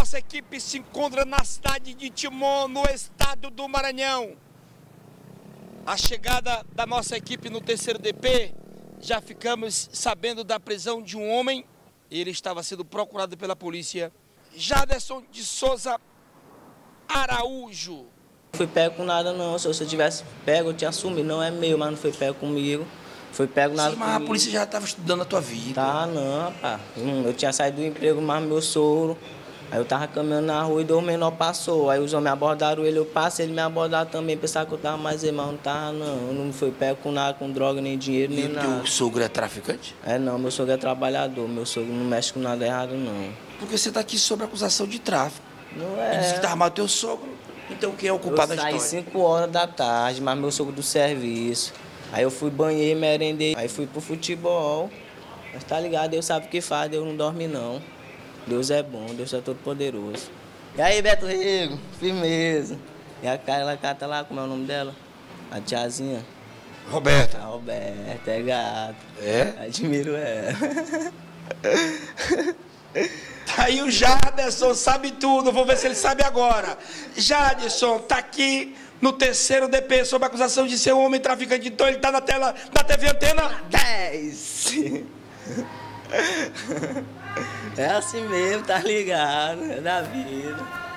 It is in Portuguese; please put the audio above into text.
nossa equipe se encontra na cidade de Timon, no estado do Maranhão. A chegada da nossa equipe no terceiro DP, já ficamos sabendo da prisão de um homem. Ele estava sendo procurado pela polícia. Jaderson de Souza Araújo. Não fui pego com nada não, se eu tivesse pego eu tinha assumido, não é meu, mas não foi pego comigo. Foi pego nada comigo. Mas a polícia já estava estudando a tua vida. Tá, não, rapaz. Eu tinha saído do emprego, mas meu sogro. Aí eu tava caminhando na rua e dois menores passou. Aí os homens abordaram ele, eu passei, ele me abordaram também. Pensava que eu tava mais irmão, não tava não. Eu não fui pego com nada, com droga, nem dinheiro, nem nada. E o sogro é traficante? É não, meu sogro é trabalhador, meu sogro não mexe com nada errado não. Porque você tá aqui sob acusação de tráfico. Não é. Ele disse que tava armado teu sogro. Então quem é o culpado da história? Eu saí 5 horas da tarde, mas meu sogro do serviço. Aí eu fui banhei, merendei, aí fui pro futebol. Mas tá ligado, Deus sabe o que faz, Deus não dorme não. Deus é bom, Deus é todo poderoso. E aí, Beto Rego, firmeza. E a Carla cata lá, como é o nome dela? A tiazinha. Roberta. A Roberta, é gato. É? Admiro ela. Tá aí o Jaderson, sabe tudo, vou ver se ele sabe agora. Jaderson tá aqui no terceiro DP sob acusação de ser um homem traficante. Então ele tá na tela da TV Antena 10. É assim mesmo, tá ligado? É da vida.